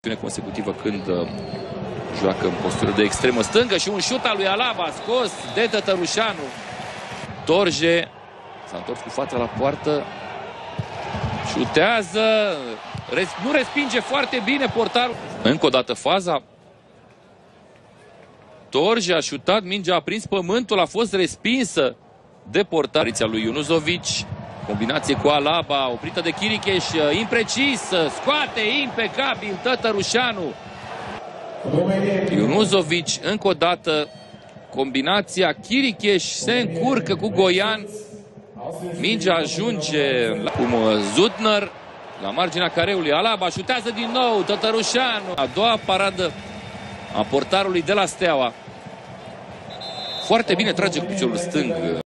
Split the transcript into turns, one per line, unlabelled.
consecutivă când joacă în postură de extremă stângă și un șut al lui Alaba scos de Tătărușanu. Torje s-a întors cu fața la poartă, șutează, nu respinge foarte bine portarul. Încă o dată faza. Torje a șutat, mingea a prins pământul, a fost respinsă de portarița lui Iunuzovici. Combinație cu Alaba, oprită de Chiricheș, imprecisă, scoate impecabil Tătărușanu. Iunuzovici, încă o dată, combinația, Chiricheș se încurcă cu Goian. Mingea ajunge cum Zutner la marginea careului. Alaba șutează din nou, Tătărușanu. A doua paradă a portarului de la Steaua. Foarte bine trage cu piciorul stâng.